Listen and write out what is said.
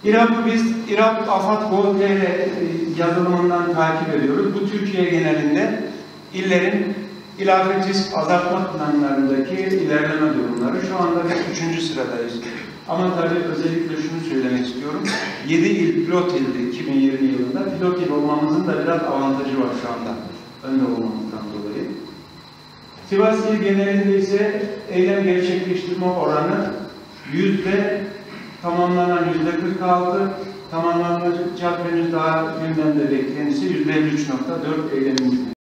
İRAP'ı biz İRAP AFAD.gov.tr yazılımından takip ediyoruz. Bu Türkiye genelinde illerin ilave risk azaltma planlarındaki ilerleme durumları. Şu anda biz 3. sıradayız. Ama tabii özellikle şunu söylemek istiyorum. 7 il pilot ildi 2020 yılında. Pilot il olmamızın da biraz avantajı var şu anda. Önde olmamızdan dolayı. Sivas il genelinde ise eylem gerçekleştirme oranı tamamlanan %46, tamamlanacak henüz daha gündemde beklenisi %53.4 eylemimiz.